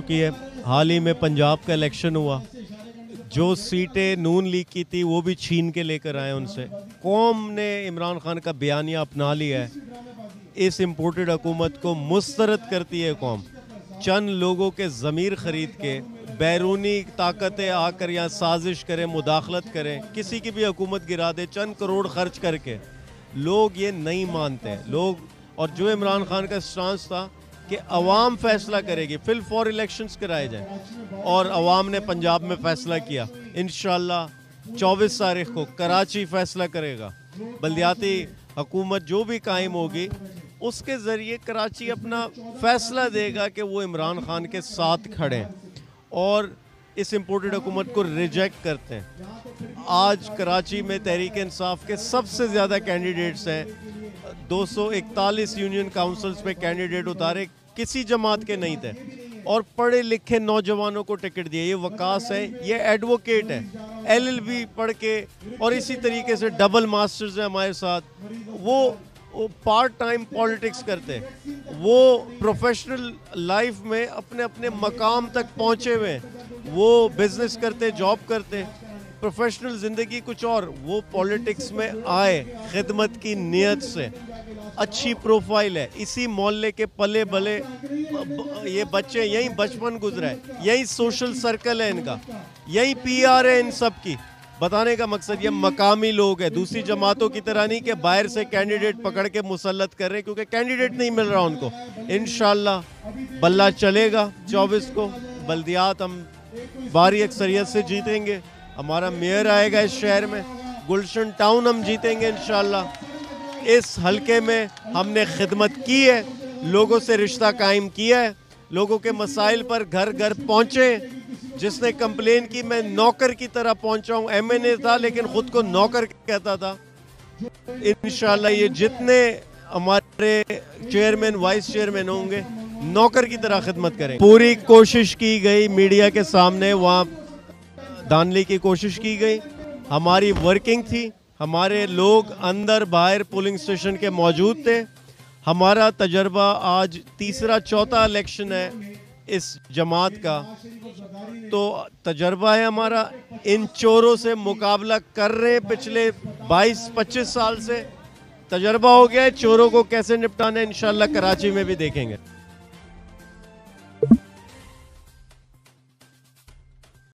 चुकी है। हाल ही में पंजाब का इलेक्शन हुआ, जो सीटें नून लीग की थी वो भी छीन के लेकर आए उनसे। कौम ने इमरान खान का बयानिया अपना लिया है। इस इम्पोर्टेड हुकूमत को मुस्तरद करती है कौम। चंद लोगों के ज़मीर ख़रीद के बैरूनी ताकतें आकर यहाँ साजिश करें, मुदाखलत करें, किसी की भी हुकूमत गिरा दे चंद करोड़ खर्च करके। लोग ये नहीं मानते हैं लोग। और जो इमरान खान का स्टांस था कि अवाम फैसला करेगी, फिल फॉर इलेक्शंस कराए जाए, और अवाम ने पंजाब में फैसला किया। इंशाल्लाह 24 तारीख को कराची फैसला करेगा। बल्दियाती हुकूमत जो भी कायम होगी उसके ज़रिए कराची अपना फैसला देगा कि वो इमरान खान के साथ खड़े हैं और इस इम्पोर्टेड हुकूमत को रिजेक्ट करते हैं। आज कराची में तहरीक इंसाफ के सबसे ज़्यादा कैंडिडेट्स हैं। 241 यूनियन काउंसिल्स पे कैंडिडेट उतारे, किसी जमात के नहीं थे, और पढ़े लिखे नौजवानों को टिकट दिए। ये वकास है, ये एडवोकेट है, LLB पढ़ के, और इसी तरीके से डबल मास्टर्स हैं हमारे साथ। वो पार्ट टाइम पॉलिटिक्स करते, वो प्रोफेशनल लाइफ में अपने अपने मकाम तक पहुँचे हुए हैं। वो बिजनेस करते, जॉब करते, प्रोफेशनल ज़िंदगी कुछ और, वो पॉलिटिक्स में आए खिदमत की नीयत से। अच्छी प्रोफाइल है, इसी मोहल्ले के पले बले ये बच्चे, यही बचपन गुजरा है, यही सोशल सर्कल है इनका, यही PR है इन सब की। बताने का मकसद ये मकामी लोग हैं, दूसरी जमातों की तरह नहीं कि बाहर से कैंडिडेट पकड़ के मुसल्लत कर रहे हैं, क्योंकि कैंडिडेट नहीं मिल रहा उनको। इंशाल्लाह बल्ला चलेगा 24 को। बल्दियात हम भारी अक्सरियत से जीतेंगे। हमारा मेयर आएगा इस शहर में, गुलशन टाउन हम जीतेंगे इंशाल्लाह। इस हलके में हमने खिदमत की है, लोगों से रिश्ता कायम किया है, लोगों के मसाइल पर घर घर पहुँचे। जिसने कंप्लेन की, मैं नौकर की तरह पहुँचा हूँ। MNA था लेकिन खुद को नौकर कहता था। इंशाल्लाह ये जितने हमारे चेयरमैन वाइस चेयरमैन होंगे नौकर की तरह खिदमत करें। पूरी कोशिश की गई मीडिया के सामने, वहाँ धांधली की कोशिश की गई, हमारी वर्किंग थी, हमारे लोग अंदर बाहर पोलिंग स्टेशन के मौजूद थे। हमारा तजर्बा आज तीसरा चौथा इलेक्शन है इस जमात का, तो तजर्बा है हमारा। इन चोरों से मुकाबला कर रहे हैं पिछले 22-25 साल से, तजर्बा हो गया है। चोरों को कैसे निपटाना है इंशाल्लाह कराची में भी देखेंगे।